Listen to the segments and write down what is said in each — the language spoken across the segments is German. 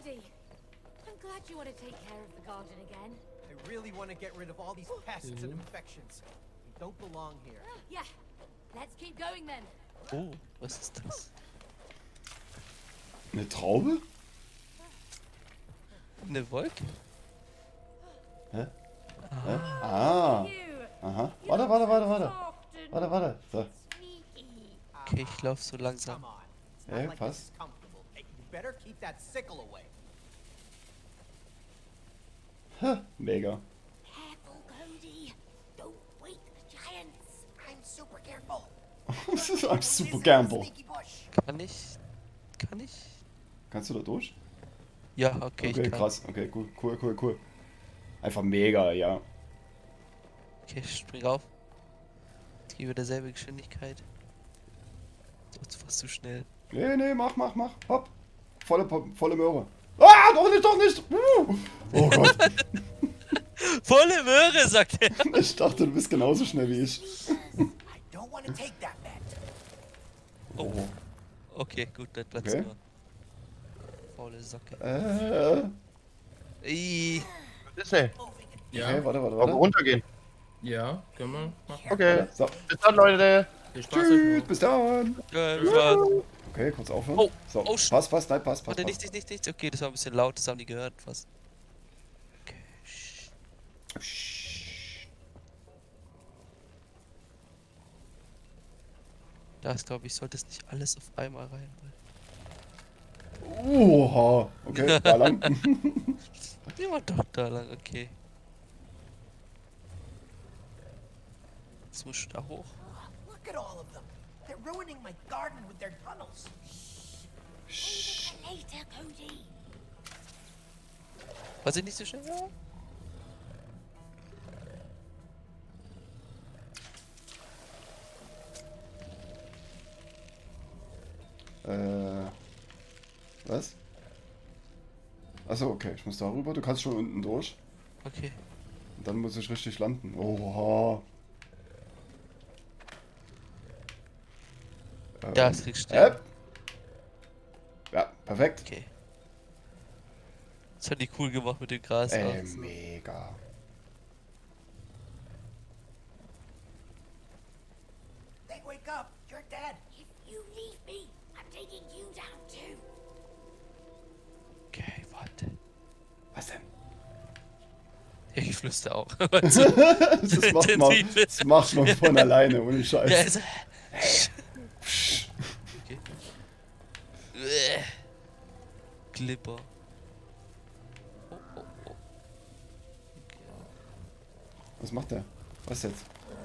Cody. I'm glad you want to take care of the garden again. I really want to get rid of all these pests and infections. They don't belong here. Yeah, let's keep going then. Oh, was ist das? Eine Traube? Eine Wolke? Hä? Hä? Ah. Aha. Warte, warte, warte, warte. Warte, warte. So. Okay, ich lauf so langsam. Come on. It's Hey, not like passt. this is comfortable. Hey, you better keep that sickle away. Mega. Careful, Cody. Don't wake the giants. I'm super careful. I'm super gamble. Sneaky bush. Kann ich? Kann ich? Kannst du da durch? Ja, okay, Okay, ich kann. krass. Okay, cool, cool, cool, cool. Einfach mega, ja. Okay, ich spring rauf. Ich gebe derselbe Geschwindigkeit. Das ist fast zu schnell. Nee, nee, mach. Hopp. Volle Möhre. Ah, doch nicht. Oh Gott. Volle Möhre, sagt er. Ich dachte, du bist genauso schnell wie ich. I don't want to take that bet. Oh. Okay, gut, dann Platz Okay. nur. Faule Socke. Okay, Ist ne? Ja, warte. Aber runtergehen. ja, können wir machen. Okay. So. Bis dann, Leute. Viel Spaß euch Tschüss, noch. bis dann. Warte, Okay, kurz aufhören. Oh, So, oh, passt, nein, passt. nichts. Okay, das war ein bisschen laut, das haben die gehört. Was? Okay. Da ist, glaube ich, sollte es nicht alles auf einmal rein. Oha. Okay, da lang. Die war doch da lang, okay. Jetzt muss ich da hoch. Look at all of them. They're ruining my garden with their tunnels. Later, Cody. Was ich nicht so schnell war? Was? Achso, okay, ich muss da rüber. Du kannst schon unten durch. Okay. Und dann muss ich richtig landen. Oha. Da ist richtig. Ja, perfekt. Okay. Das hat die cool gemacht mit dem Gras. Mega. They wake up. You're dead. If you leave me, I'm taking you down too. Okay, warte. Was denn? Ja, ich flüster auch. Das macht man von alleine, ohne Scheiß. Ja, also. Okay. Clipper. Oh. Okay. Was macht der? Was jetzt?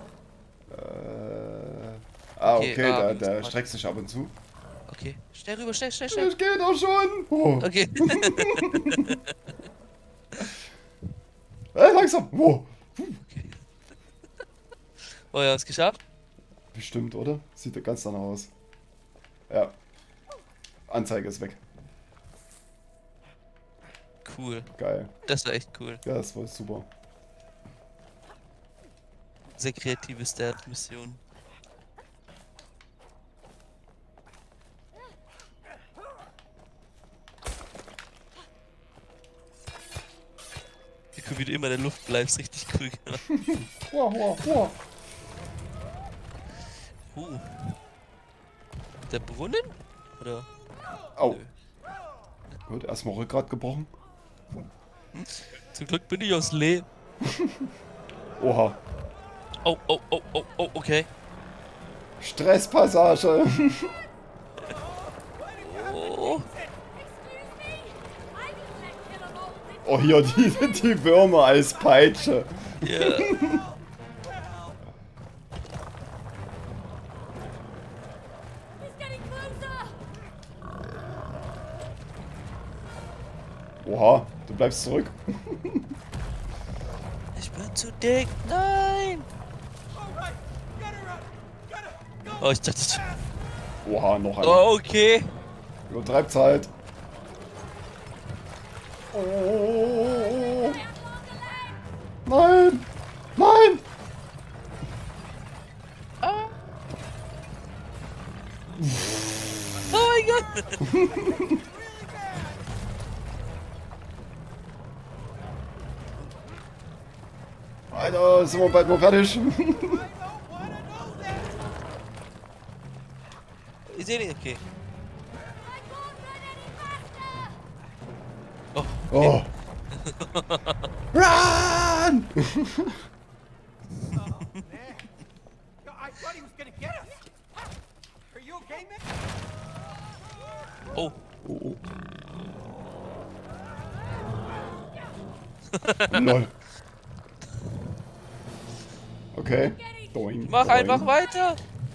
Okay, der streckt sich ab und zu. Okay, schnell rüber, schnell. Ich geh doch schon! Oh. Okay. Langsam! Oh. Oh ja, hast geschafft? Bestimmt, oder? Sieht ja ganz danach aus. Ja. Anzeige ist weg. Cool. Geil. Das war echt cool. Ja, das war super. Sehr kreative Start-Mission. Wie du immer in der Luft bleibst, richtig cool gemacht. Wow. Der Brunnen? Oder? Au. Gut, erstmal Rückgrat gebrochen. Zum Glück bin ich aus Lee. Oha. Oh, okay. Stresspassage. Oh. Oh, hier die Würmer als Peitsche. Ja. He's getting closer. Oha, du bleibst zurück. Ich bin zu dick. Nein. Oh, ich dachte. Oha, noch einer. Oh, okay. Übertreibt halt. Oh. Nein! Nein! Oh mein Gott. Alter, sind wir bald mal fertig? Ich sehe nicht, okay. Oh, Oh. Run! Oh, man. Yo, I thought he was gonna get us. Are you okay, man? oh. Oh, oh. Lol. Okay. Doing, Mach doing. einfach weiter.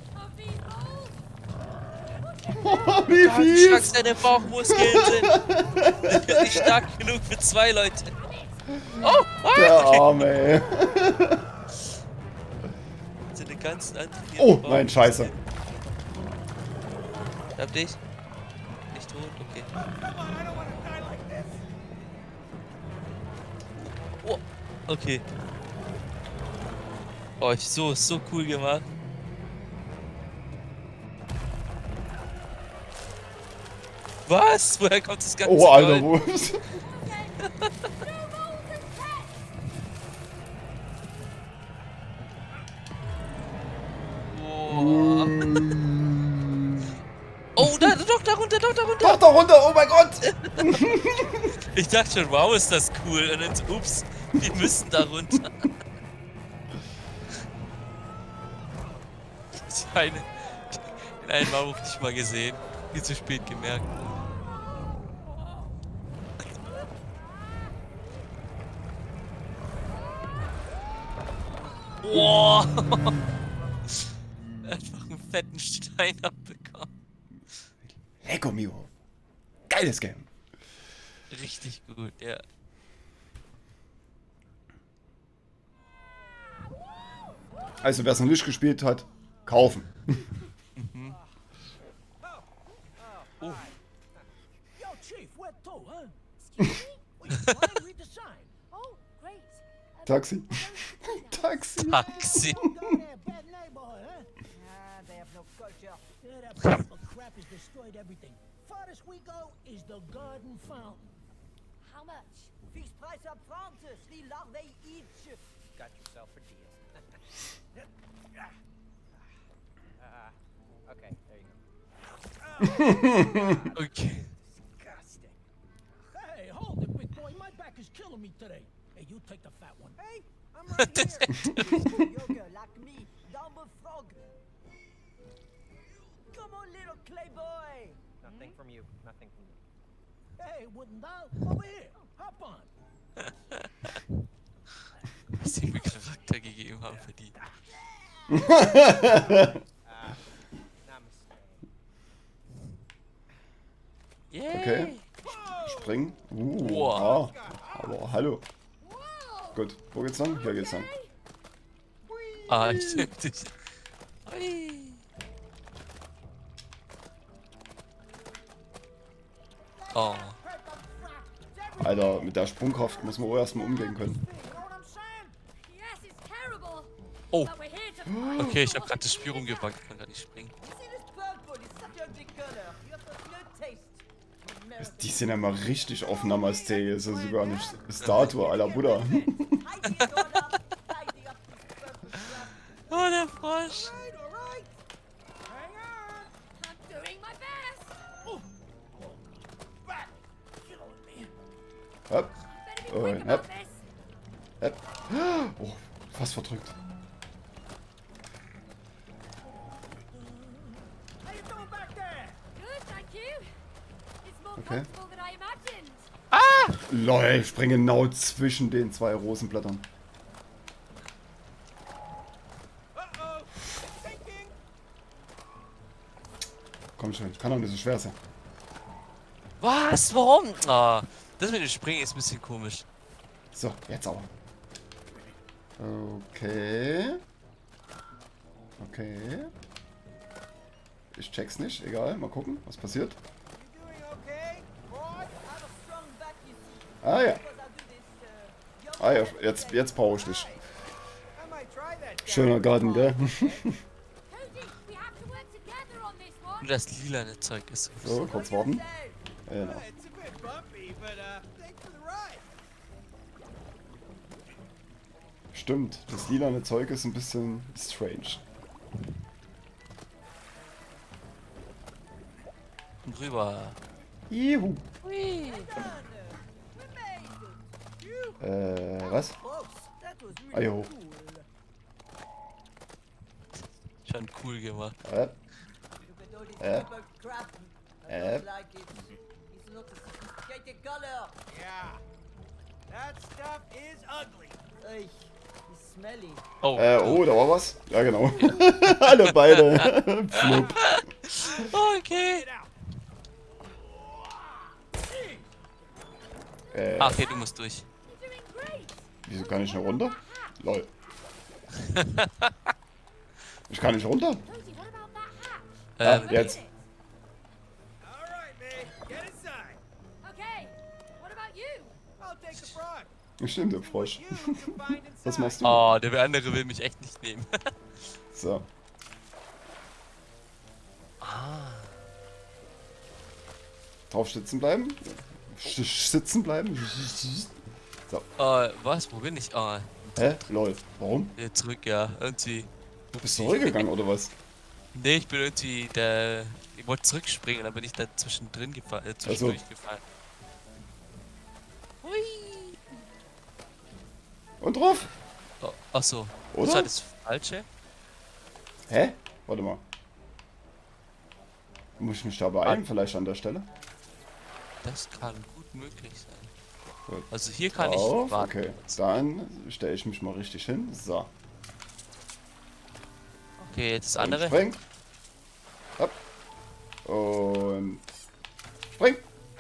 Wie Wie fies! stark seine Bauchmuskeln sind. Nicht stark genug für 2 Leute. Oh, Der Arme, ey. Seine ganzen antrainierten Oh, Bauchmuskeln. nein, scheiße. Hab dich? Nicht tot? Okay. Come on, I don't wanna die like this. Oh, okay. Oh, so cool gemacht. Was? Woher kommt das ganze Oh, Alter, Gold? wo ist... Oh, oh da, doch, darunter. Doch, da runter, oh mein Gott! Ich dachte schon, wow, ist das cool. Und dann so, ups, wir müssen da runter. Den einen Maulwurf nicht mal gesehen. Viel zu spät gemerkt. Boah! Einfach einen fetten Stein abbekommen. Lecco mio. Geiles Game. Richtig gut, ja. Also, wer es noch nicht gespielt hat, kaufen. Yo, Chief, where to, huh? Excuse me? Well, you trying to read the sign. Oh, great. Taxi. Taxi. Taxi. Goddamn bad neighborhood, huh? Ah, they have no culture. Yeah, that piece of crap has destroyed everything. Farthest we go is the garden fountain. How much? Fixed price up front, 3 larvae each. Got yourself a deal. Okay, there you go. Okay. Disgusting. Hey, hold it, big boy. My back is killing me today. Hey, you take the fat one. Hey, I'm right here. Yoga like me, dumb frog. Come on, little clay boy. Nothing from you. Nothing from you. Hey, wouldn't thou? Over here. Hop on. Was die mir Charakter gegeben haben für die. Namaste. Yay! Okay. Springen. Wow. Aber hallo. Gut, wo geht's lang? Hier geht's lang. Ah, ich nehm dich. Ui. Oh. Alter, mit der Sprungkraft muss man auch erstmal umgehen können. You know what I'm saying? Yes, it's terrible. Oh. But we're here to Okay, ich hab grad das Spiel rumgewagt, ich kann gar nicht springen. You see this purple? It's such a ugly color. You have got no taste. American. Die sind ja mal richtig auf Namaste. Ist ja sogar eine Statue aller Buddha. Hide it, Donna. Tidy up this purple crap. Oh, der Frosch. All right. Hang on. I'm doing my best. Back. Killing me. Hopp. Better be Oh, quick yep. about this. Hopp. Oh, fast verdrückt. How you doing back there? Good, thank you. It's more Okay. comfortable than I imagined. Lol, ich springe genau zwischen den 2 Rosenblättern. Uh-oh. Sinking. Komm schon, kann doch nicht so schwer sein. Was? Warum? Ah, das mit dem Springen ist ein bisschen komisch. So, jetzt aber. Okay. Okay. Ich check's nicht, egal, mal gucken, was passiert. You doing okay? Boy, I have a strong back, you see. Ah ja, Because I'll do this, ah ja, jetzt brauche ich dich. I might try that. Schöner Garten, gell? Cody, we have to work together on this one. Nur das lilane Zeug ist so. So, kurz warten. Genau. It's a bit bumpy, but thanks for the ride. Stimmt, das lilane Zeug ist ein bisschen strange. Und rüber. Juhu. Hui. Was? Close. That was Ah, jo. really cool. Schon cool gemacht. Look at all this paper crap. I don't like it. It's not a sophisticated color. Yeah. That stuff is ugly. Ugh, it's smelly. Oh, Oh, da war was? Ja, genau. Alle beide. Flup. okay. Get out. Ah, okay, du musst durch. You're doing great. Wieso kann ich nicht runter? Lol. Ich kann nicht runter. Cozy, what about that hat? Jetzt. All right, man. Get inside. Okay. What about you? I'll take the frog. Stimmt, der Frosch. You can find inside. Was machst du? Oh, der andere will mich echt nicht nehmen. So. Drauf sitzen bleiben. Sitzen bleiben. So. Was? Wo bin ich? Ah, Hä? Lol. Warum? wieder zurück, ja. Irgendwie. Bist du zurückgegangen oder was? Nee, ich bin irgendwie ich wollte zurückspringen, dann bin ich da zwischendrin gefallen, zwischendurch gefallen. Hui. Und drauf? Oh, achso. Oder? Das war das Falsche? Hä? Warte mal. Muss ich mich da beeilen vielleicht an der Stelle? Das kann gut möglich sein. Gut. Also hier kann Auf, ich warten. okay. Dann stelle ich mich mal richtig hin. So. Okay, jetzt das Und andere. spring. Hopp. Und spring.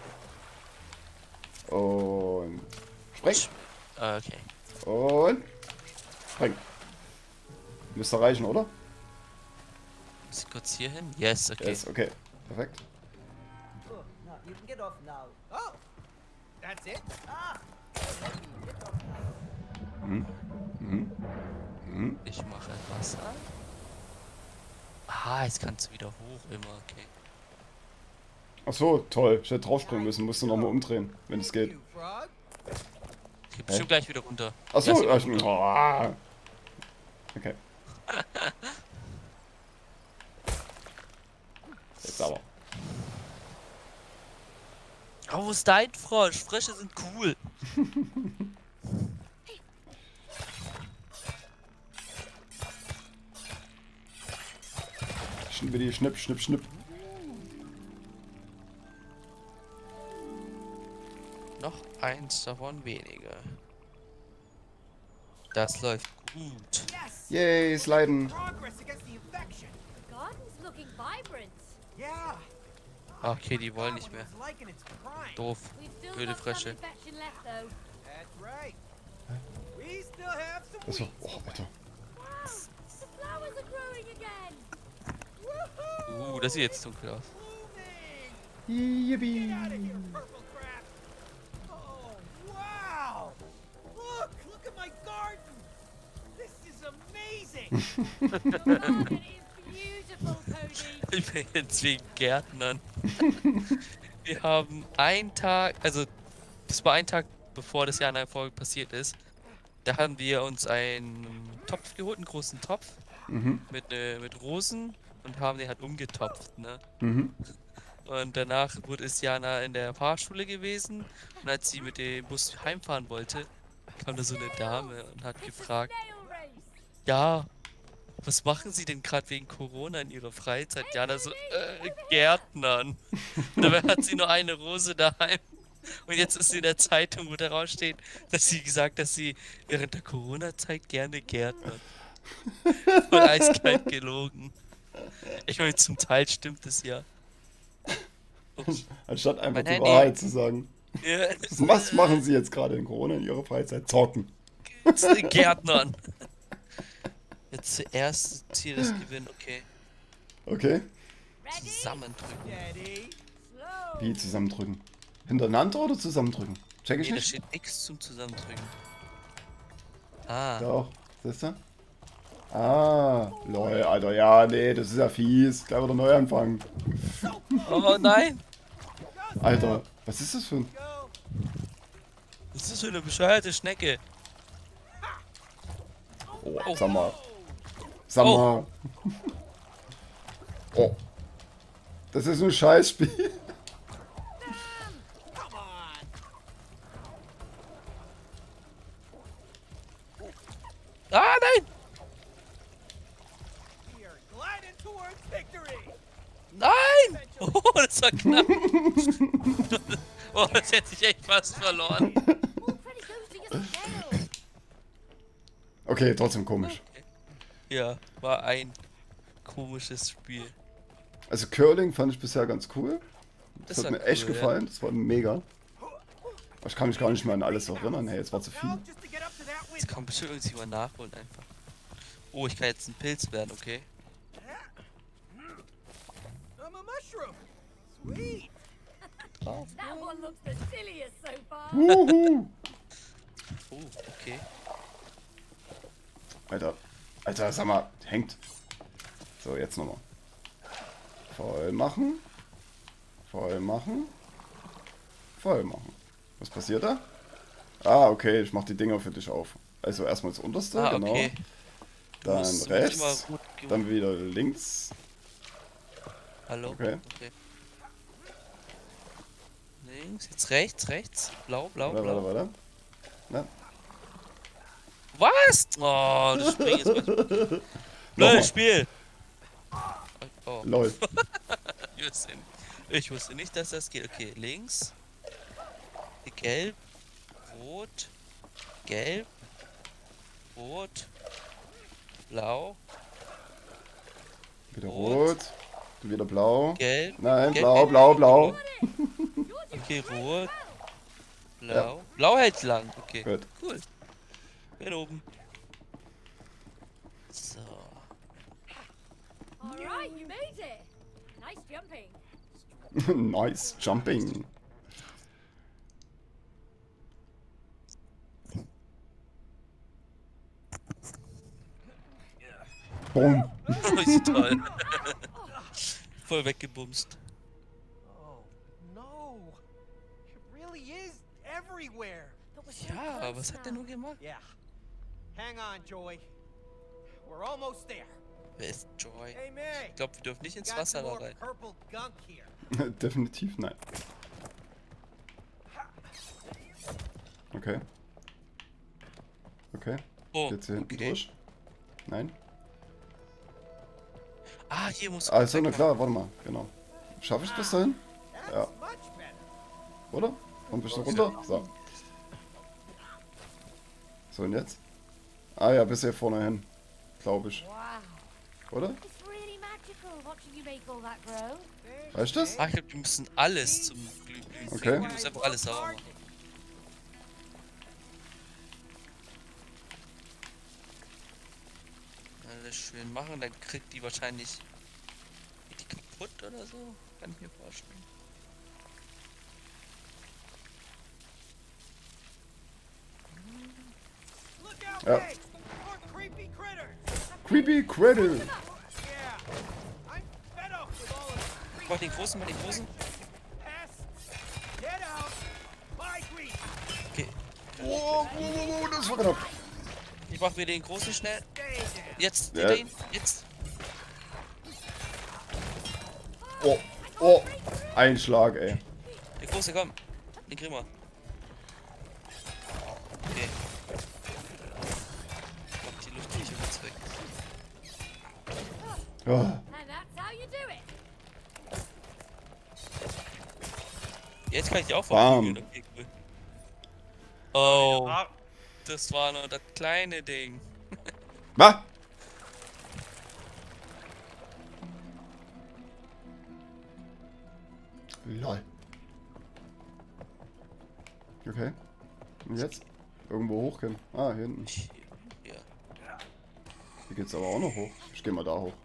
Und spring. Okay. Und spring. Müsste reichen, oder? Muss ich kurz hier hin? Yes, okay. Yes, okay. Perfekt. Oh, now you can get off now. Oh, that's it. Ah, get off now. Ich mache Wasser. Ah, jetzt kannst du wieder hoch immer, okay. Ach so, toll. Ich hätte draufspringen müssen. Musst du nochmal umdrehen, wenn es geht. You frog. Ich geh bestimmt gleich wieder runter. Ach so. Ja, Okay. Jetzt aber. Oh, wo ist dein Frosch? Frösche sind cool. Schnippidi, schnipp, schnipp, schnipp. Noch eins davon weniger. Das läuft gut. Yes. Yay, sliden. Progress against the infection. The garden's looking vibrant. Yeah. Okay, die wollen nicht mehr. It's like in its prime. Doof. We've still Blöde got some Frösche. infection left though. That's right. We still have some Das war. weeds. Oh, Alter. Wow, the flowers are growing again. Woohoo! Das sieht jetzt dunkel aus. Blooming. Yippie. Get out of here, purple crap. Oh, wow. Look at my garden. This is amazing. Your garden is beautiful, Cody. Ich bin jetzt wegen Gärtnern. Wir haben einen Tag, also das war ein Tag bevor das Jahr in der Folge passiert ist. Da haben wir uns einen Topf geholt, einen großen Topf mit Rosen und haben den halt umgetopft, ne? Und danach ist Jana in der Fahrschule gewesen und als sie mit dem Bus heimfahren wollte, kam da so eine Dame und hat gefragt, Snail race. ja, was machen Sie denn gerade wegen Corona in Ihrer Freizeit? Jana so, Gärtnern. Dabei hat sie nur eine Rose daheim. Und jetzt ist sie in der Zeitung, wo daraus steht, dass sie gesagt, dass sie während der Corona-Zeit gerne gärtnert. Voll eiskalt gelogen. Ich meine, zum Teil stimmt es ja. Anstatt einfach Mein die Handy. Wahrheit zu sagen. Ja, Was machen Sie jetzt gerade in Corona in Ihrer Freizeit? Zocken. Gärtnern. Jetzt zuerst Ziel das Gewinn, okay. Okay. Ready? Zusammendrücken. Daddy. Slow. Wie zusammendrücken? Hintereinander oder zusammendrücken? Check ich Nee, da nicht. steht nichts zum Zusammendrücken. Ah. Doch. Siehst du? Ah. Lol, Alter. Ja, nee, das ist ja fies. Gleich wieder neu anfangen. Oh nein! Alter, was ist das für ein... Go. Was ist das für eine bescheuerte Schnecke? Oh. Sag mal. Sag mal. Oh. Das ist ein Scheißspiel. Come on. Ah, nein! We are gliding towards victory. Nein! Oh, das war knapp. Oh, das hätte ich echt fast verloren. All credit goes to your scale. Okay, trotzdem komisch. Ja, war ein komisches Spiel. Also Curling fand ich bisher ganz cool. Das hat war mir echt cool, gefallen. Das war mega. Aber ich kann mich gar nicht mehr an alles erinnern. Hey, jetzt war zu viel. Now, just to get up to that Das window. kann bestimmt irgendjemand nachholen einfach. Oh, ich kann jetzt ein Pilz werden, okay? I'm a mushroom. Sweet. That one looks the silliest so far. Wuhu. Oh, okay. Alter. Alter, sag mal, hängt. So, jetzt nochmal. Voll machen. Voll machen. Voll machen. Was passiert da? Ah, okay, ich mach die Dinger für dich auf. Also erstmal das unterste, Ah, genau. okay. Dann musst rechts. immer gut Dann wieder links. Hallo? Okay. Links, jetzt rechts. Blau, blau, Warte, blau. warte, warte. Was? Oh, das Spiel ist mal... Nochmal. Lol, Spiel! Oh, Lol. ich wusste nicht, dass das geht. Okay, links. Gelb. Rot. Gelb. Rot. Blau. Wieder Rot. rot. Wieder blau. Gelb. Nein, Gelb, blau, gelb, blau, gelb, blau. Okay, rot. Blau. Blau hält lang. Okay. Gut. Cool. Bin oben. So. All right, you made it. Nice jumping. Nice jumping. Boom. Oh, ist toll. Voll weggebumst. Oh no. It really is everywhere. But we're so Ja, close was hat der now. nur gemacht? Yeah. Hang on, Joy. We're almost there. Wer ist Joy? Hey, May. Ich glaube, wir dürfen nicht ins Got Wasser some da more rein. purple gunk here. Definitiv nein. Okay. Okay. Oh, Jetzt hier hinten okay. durch. Nein. Ah, hier muss Also, na klar, warte mal. Genau. Schaffe ich bis dahin? That's Ja. much better. Oder? Und ein bisschen runter? So. So, und jetzt? Ah ja, bis hier vorne hin. Glaube ich. Wow. Oder? It's really magical watching you make all that grow. Weißt du das? Ah, ich glaube, wir müssen alles zum Glühen. Okay. Wir müssen einfach alles sauber machen. Alles schön machen, dann kriegt die wahrscheinlich... Geht die kaputt oder so? Kann ich mir vorstellen. Look out, Ja. May. More creepy critters. Creepy Cradle. Yeah. I'm fed up with all of the Mach den großen, mach den großen. pests. Get out. My grief. Okay, Oh, das war knapp. ich mach wieder den großen schnell. Stay down. Jetzt, Ja. den, jetzt. Oh, oh. Ein Schlag, ey. Der große, komm. Den kriegen wir. Okay. Ich mach die Luft nicht jetzt weg. Oh. And that's how you do it. Jetzt kann ich die auch Bam. verprügeln. Okay, cool. Oh, das war nur das kleine Ding. Was? Lol. Okay. Und jetzt? Irgendwo hochgehen. Ah, hier hinten. Ja. Hier geht's aber auch noch hoch. Ich geh mal da hoch.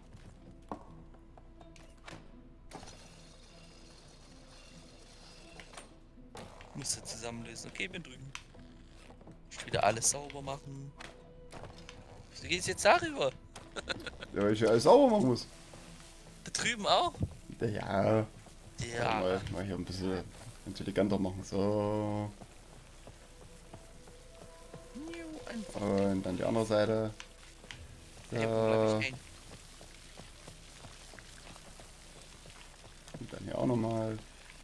Musste zusammenlösen. Okay, bin drüben. Ich wieder alles sauber machen. Wieso geht's jetzt darüber? Ja, weil ich hier alles sauber machen muss. Da drüben auch? Ja. Ja. Mal hier ein bisschen intelligenter machen. So. Und dann die andere Seite. Ey, wo bleib ich hängen? Und dann hier auch nochmal.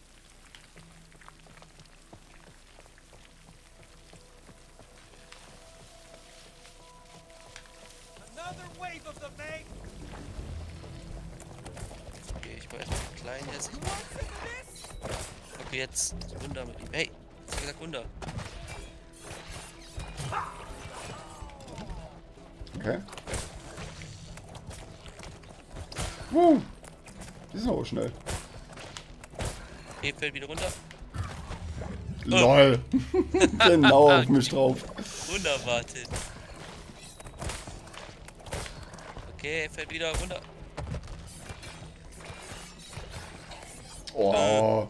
Another wave of the Meg. Okay, ich war erstmal klein jetzt. What's in this? Okay, jetzt runter mit ihm. Hey, ich hab gesagt runter. Okay. Die sind auch schnell. Okay, fällt wieder runter. LOL. Genau auf mich drauf. Unerwartet. Okay, fällt wieder runter. Oh.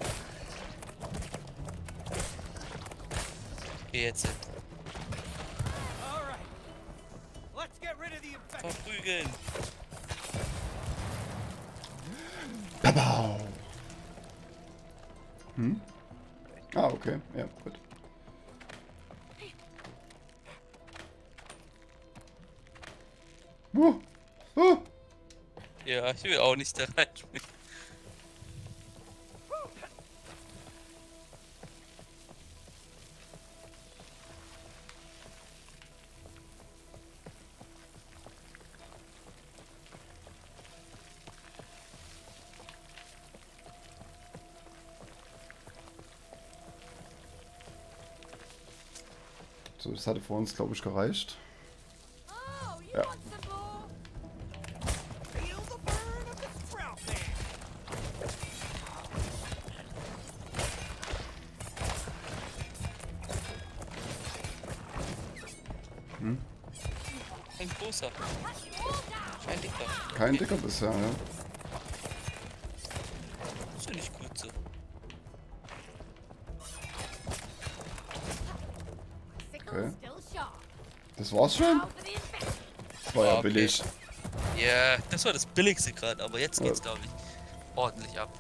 Okay, jetzt All right. Let's get rid of the infection. verprügeln. Babau. Ah, okay. Ja, gut. Ja, ich will auch nicht da reinspringen. So, das hatte vor uns, glaube ich, gereicht. Oh, you Yeah. want some more? Feel the burn of the sprout man. Ein großer. Ein dicker. Kein Dicker bisher, ja. Das finde ich gut so. Sickle's Okay. still sharp. Das war's schon? Now for the infection. Das war ja Okay. billig. Ja, das war das billigste gerade, aber jetzt geht's, glaube ich, ordentlich ab.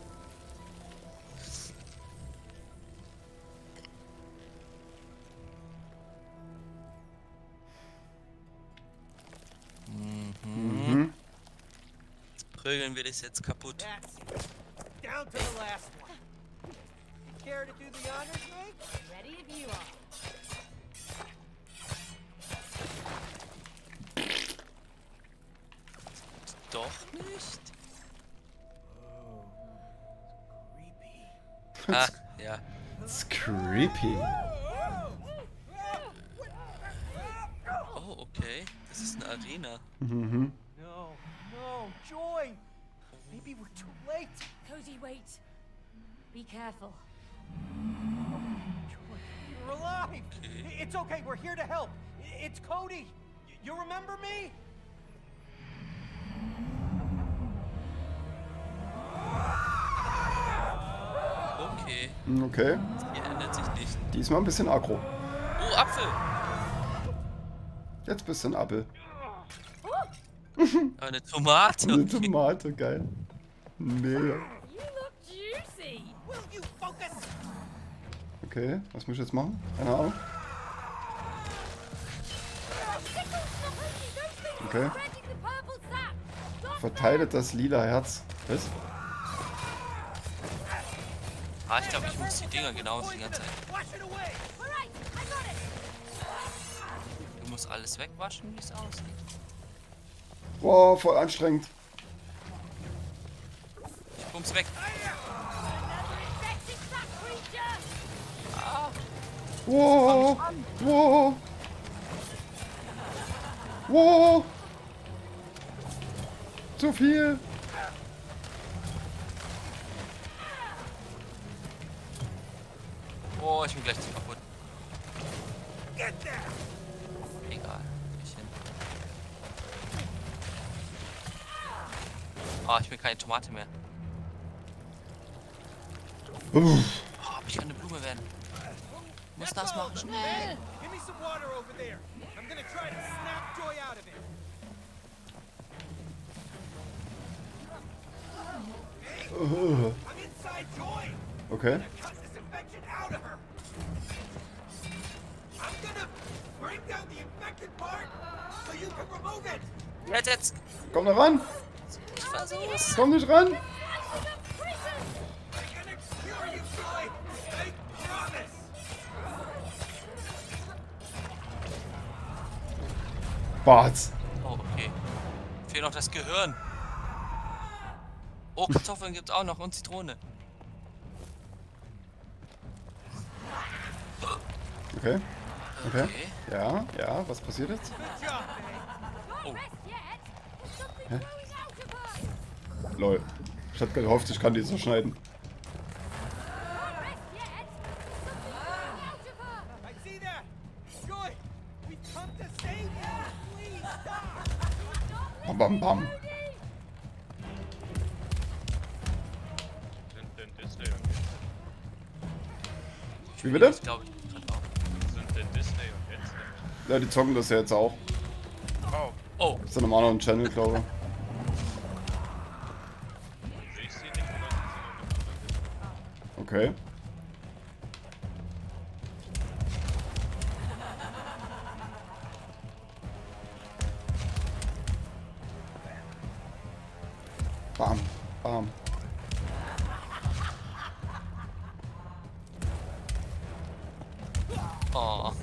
Mhm. Prügeln wir das jetzt kaputt. That's it. Down to the last one. Care to do the honors, Meg? Ready if you are. Doch nicht? Creepy. Ah, ja. It's creepy. Oh, okay. Das ist eine Arena. Mhm. No, no, Joy. Maybe we're too late. Cody, wait. Be careful. Joy, you're alive. Okay. It's okay. We're here to help. It's Cody. You remember me? Okay, Okay. hier ändert sich nicht. Diesmal ein bisschen aggro. Oh, Apfel! Jetzt bisschen Apfel. Aber eine Tomate. Eine Okay. Tomate, geil. Mega. You look juicy. Will you focus? Okay, was muss ich jetzt machen? Keine Ahnung. Okay. Spreading the purple sap. Stop Verteilt das lila Herz. Was? Ah, ich glaube, ich muss die Dinger genau die ganze Zeit. Wash it away. All right, I got it. Du musst alles wegwaschen, wie es aussieht. Boah, voll anstrengend. Ich pump's weg. Another infected sap creature. Wow, wow, wow. Zu viel. Oh, ich bin gleich zu kaputt. Get there. Egal. Ich hin. Ah, ich bin keine Tomate mehr. Oh, aber ich kann eine Blume werden. Ich muss das machen, schnell. Give me some water over there. I'm gonna try to snap Joy out of it. I'm inside Joy. Okay. Cut this infection out of her. I'm gonna break down the infected part so you can remove it. Jetzt! Komm da ran! Ich versuch's! Komm nicht ran! I can cure you, boy. I promise. Bart! Oh, okay. Fehlt noch das Gehirn. Oh, Kartoffeln gibt's auch noch und Zitrone. Okay. Okay. Okay. Ja, ja, was passiert jetzt? Good job, man. Not rest yet. There's something growing out of her. Lol. Ich hatte gehofft, ich kann die so schneiden. Not rest yet. There's something growing out of her. I see that. Joy, we've come to save you. Please stop. Bam, bam, bam. Sind denn Disney und Wie bitte? Ich glaube, ich kann auch. sind denn Disney und Gänse? Ja, die zocken das ja jetzt auch. Oh, Oh, Das ist in einem anderen Channel, glaube ich. sehe ich sie nicht, oder sind sie noch nicht? Okay. Bam, bam. oh.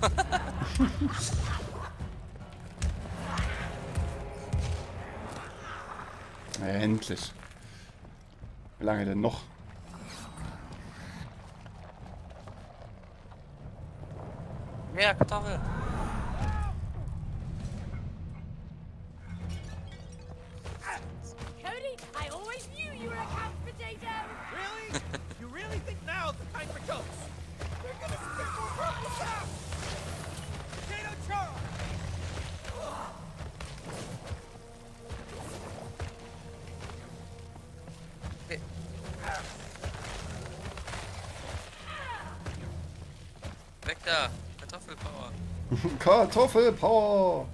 Endlich. Wie lange denn noch? Mehr Kartoffel. Cody, I always knew you were a couch potato. Really? You really think now's the time for jokes? They're gonna spit more purple out. Potato charge. Okay. Weg da. Kartoffelpower. Kartoffelpower!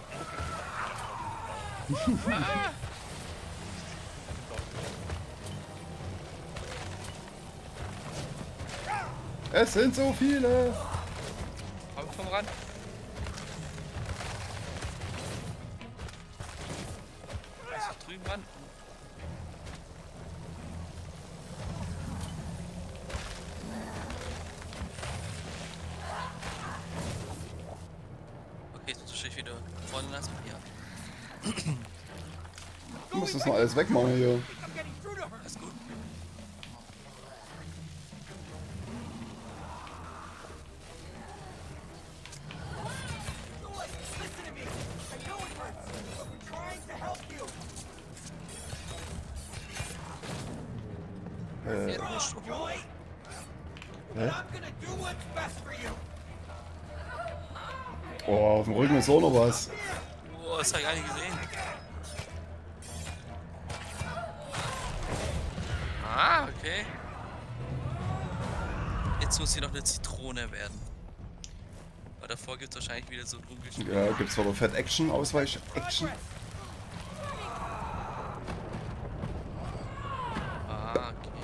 Es sind so viele! Komm ran. Also drüben ran. Okay, jetzt muss ich wieder vorne lassen. Ja. Du musst das noch alles wegmachen hier. I'm getting through to her. Alles gut. Joy, listen to me. I know it hurts, but we're trying to help you. Strong, Joy. But I'm gonna do what's best for you. Oh, auf dem Rücken ist auch noch was. Oh, das hab ich gar nicht gesehen. Ah, okay. Jetzt muss hier noch eine Zitrone werden. Aber davor gibt es wahrscheinlich wieder so dunkel. Ja, gibt's aber Fett Action, Ausweich Action. Ah, okay.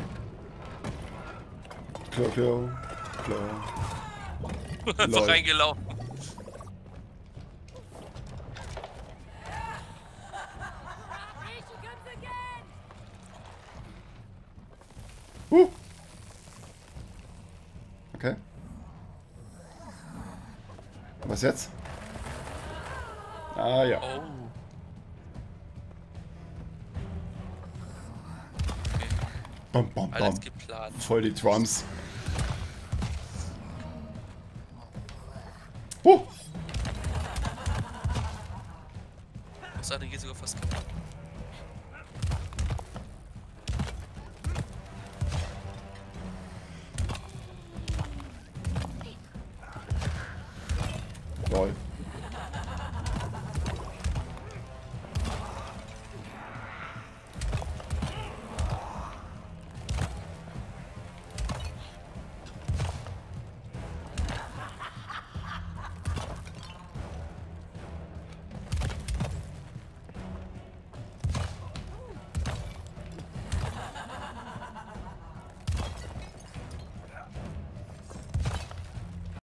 Klar, klar. Einfach Lol. reingelaufen. Here she comes again. Okay. Was jetzt? Ah ja. Oh. Bam, bam, bam. Alles geplant. Voll die Drums. Das andere geht sogar fast kaputt. Lol.